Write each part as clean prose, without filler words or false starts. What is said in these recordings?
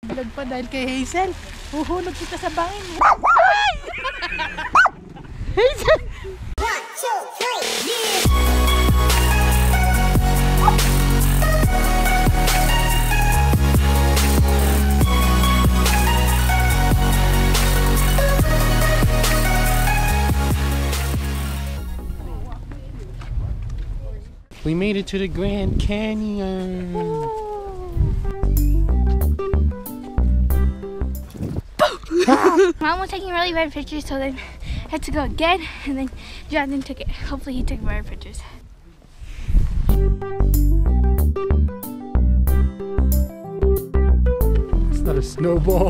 Vlog pa dahil kay Hazel. Huhulog kita sa bangin. Hazel! 1, 2, 3, yeah! We made it to the Grand Canyon. Mom was taking really bad pictures, so then I had to go again, and then Jonathan took it. Hopefully he took better pictures. It's not a snowball.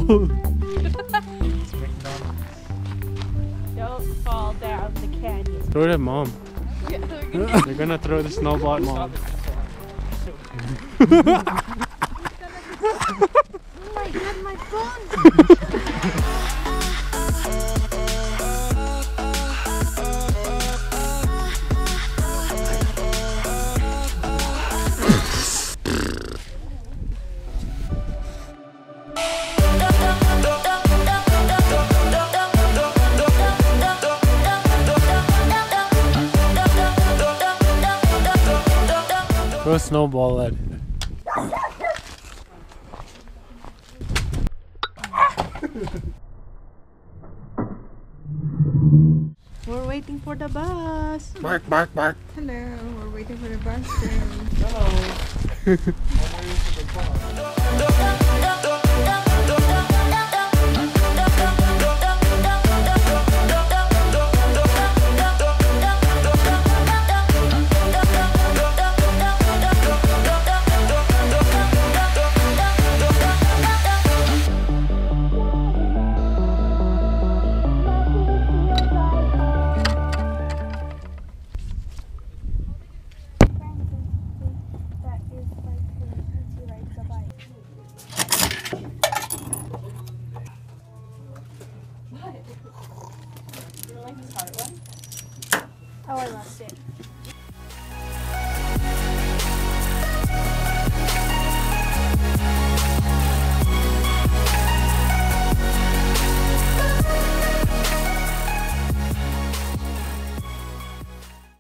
Don't fall down the canyon. Throw it at Mom. They're gonna throw the snowball at Mom. Oh my god, my phone! Throw a snowball at it. We're waiting for the bus. Bark, bark, bark. Hello, we're waiting for the bus too. Oh, I lost it.